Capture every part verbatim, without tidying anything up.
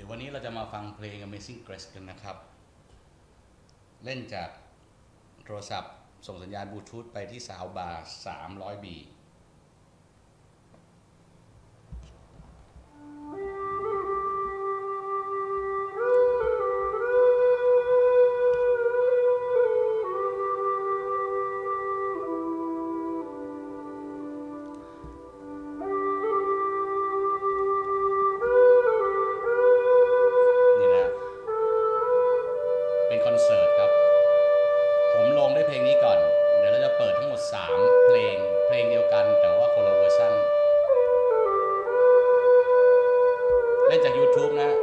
ดี๋ยววันนี้เราจะมาฟังเพลง Amazing Grace กันนะครับเล่นจากโทรศัพท์ส่งสัญญาณบลูทูธไปที่ซาวด์บาร์สามร้อยบีเป็นคอนเสิร์ตครับผมลงได้เพลงนี้ก่อนเดี๋ยวเราจะเปิดทั้งหมดสามเพลงเพลงเดียวกันแต่ว่าคนละเวอร์ชันเล่นจาก YouTube นะ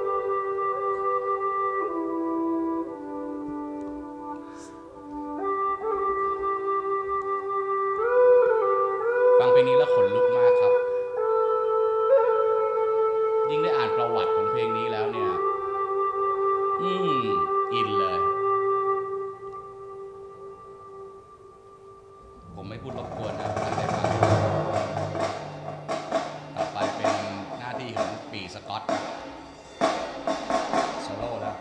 ฟังเพลงนี้แล้วขนลุกมากครับยิ่งได้อ่านประวัติของเพลงนี้แล้วเนี่ยอืมอินเลยผมไม่พูดรบกวนนะท่านได้ฟังต่อไปเป็นหน้าที่ของปีสกอตโซโล่แล้ว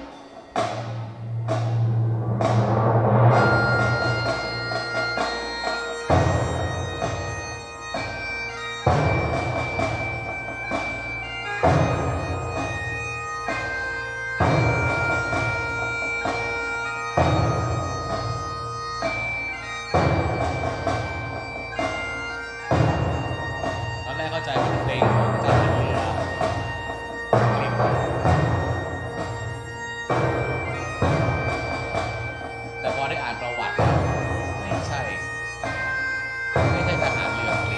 เข้าใจว่าเพลงของเจ้าเรือแต่พอได้อ่านประวัติไม่ใช่ไม่ใช่ทหารเรืออังกฤษ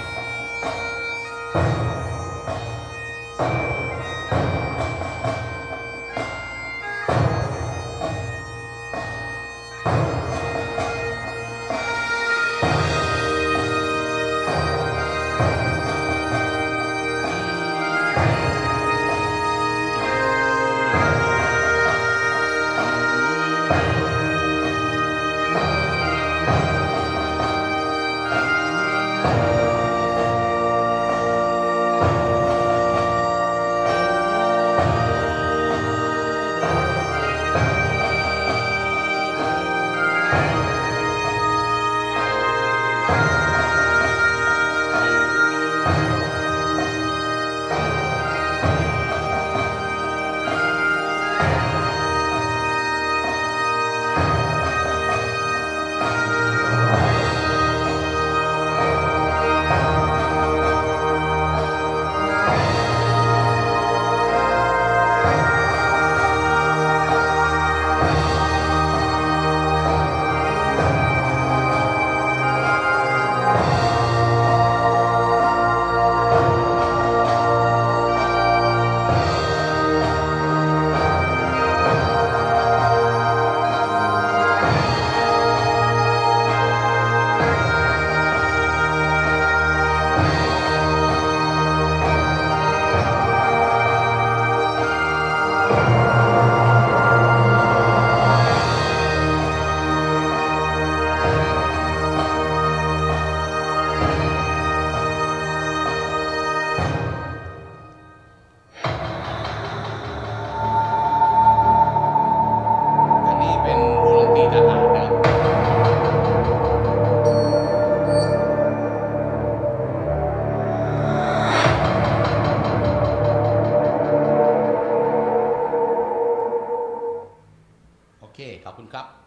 โอเคขอบคุณครับ